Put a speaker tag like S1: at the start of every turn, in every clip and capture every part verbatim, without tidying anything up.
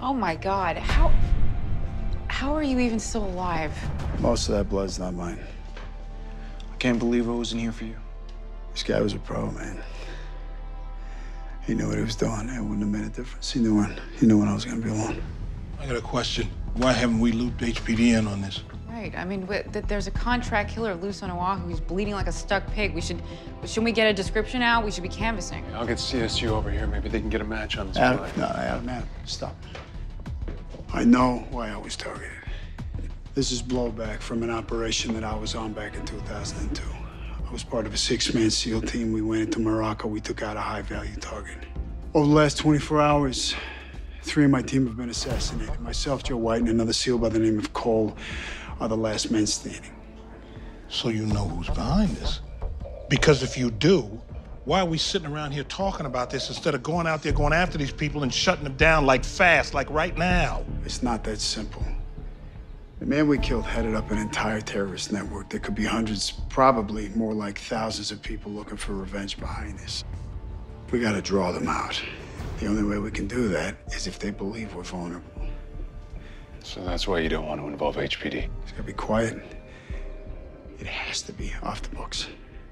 S1: Oh my God, how, how are you even still alive?
S2: Most of that blood's not mine.
S3: I can't believe I wasn't here for you.
S2: This guy was a pro, man. He knew what he was doing. It wouldn't have made a difference. He knew when, he knew when I was gonna be alone.
S4: I got a question. Why haven't we looped H P D in on this?
S1: Right, I mean, th there's a contract killer loose on Oahu who's bleeding like a stuck pig. We should, shouldn't we get a description out? We should be canvassing.
S3: I'll get C S U over here. Maybe they can get a match on this
S2: Adam,
S3: guy.
S2: no, Adam, Adam, stop. I know why I was targeted. This is blowback from an operation that I was on back in two thousand two. I was part of a six-man SEAL team. We went into Morocco. We took out a high-value target. Over the last twenty-four hours, three of my team have been assassinated. Myself, Joe White, and another SEAL by the name of Cole are the last men standing.
S4: So you know who's behind this? Because if you do, why are we sitting around here talking about this instead of going out there, going after these people and shutting them down like fast, like right now?
S2: It's not that simple. The man we killed headed up an entire terrorist network. There could be hundreds, probably more like thousands of people looking for revenge behind this. We gotta draw them out. The only way we can do that is if they believe we're vulnerable.
S3: So that's why you don't want to involve H P D.
S2: It's gotta be quiet. It has to be off the books.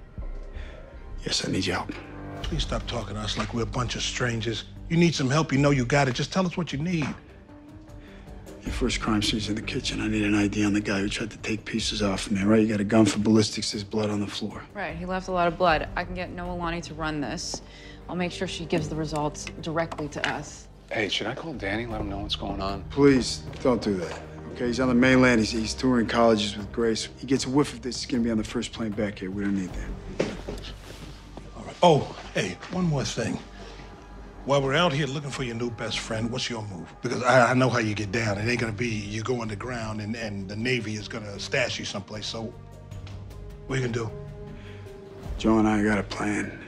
S2: Yes, I need your help.
S4: Please stop talking to us like we're a bunch of strangers. You need some help, you know you got it. Just tell us what you need.
S2: Your first crime scene's in the kitchen. I need an I D on the guy who tried to take pieces off me, right? You got a gun for ballistics, there's blood on the floor.
S1: Right, he left a lot of blood. I can get Noah Lonnie to run this. I'll make sure she gives the results directly to us.
S3: Hey, should I call Danny, let him know what's going on?
S2: Please, don't do that. Okay, he's on the mainland. He's, he's touring colleges with Grace. He gets a whiff of this, he's gonna be on the first plane back here. We don't need that.
S4: All right. Oh, hey, one more thing. While we're out here looking for your new best friend, what's your move? Because I, I know how you get down. It ain't gonna be you go underground and, and the Navy is gonna stash you someplace. So, what you gonna do?
S2: Joe and I got a plan.